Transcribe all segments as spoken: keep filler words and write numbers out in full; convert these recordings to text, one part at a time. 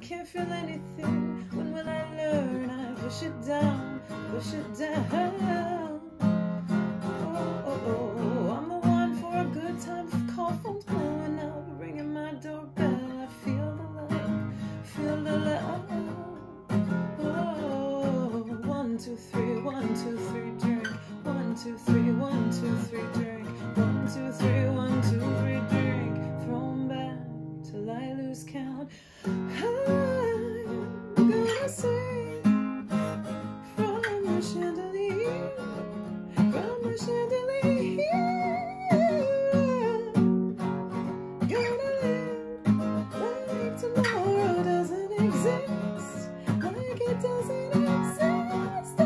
can't feel anything. When will I learn? I push it down, push it down. Oh, oh, oh, I'm the one for a good time. Call phones blowing up, ringing my doorbell. I feel the love, feel the love. Oh, one, two, three, one, two, three, drink. One, two, three, one, two, three, drink. One, two, three, one, two, three, drink. Thrown back till I lose count. I'm gonna sing from the chandelier, from the chandelier. Gonna live like tomorrow doesn't exist, like it doesn't exist.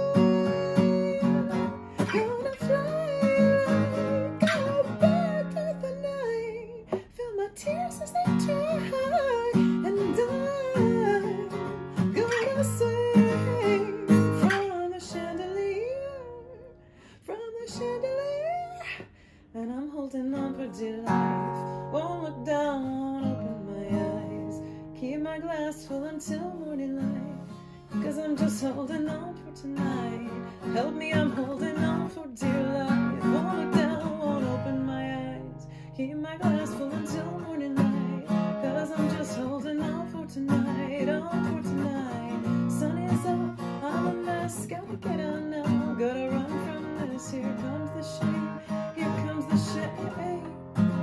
Oh, gonna fly like a bird through the night, feel my tears as they dry, and I'm gonna sing from the chandelier, from the chandelier. And I'm holding on for dear life, won't look down, won't open my eyes, keep my glass full until morning light, cause I'm just holding on for tonight. Help me, I'm holding on for dear life, won't look down, won't open my eyes, keep my glass full until morning light, cause I'm just holding on for tonight, on for tonight. Sun is up, I'm a mess, gotta get on now, gotta run from this. Here comes the shame, here comes the shame.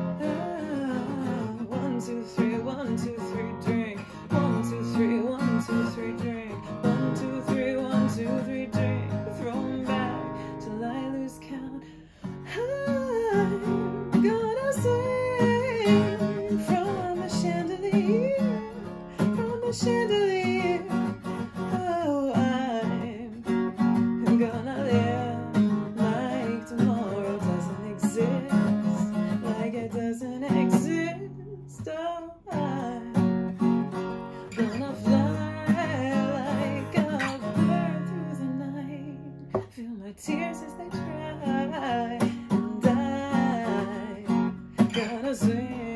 Ah, one, two, three, one, two, three, drink. One, two, three, one, two, three, drink. One, two, three, one, two, three, drink. Thrown back till I lose count. I'm gonna sing from the chandelier, from the chandelier. Oh, I'm gonna live like tomorrow doesn't exist, like it doesn't exist. Oh, I'm gonna fly like a bird through the night, feel my tears as they dry, and I'm gonna sing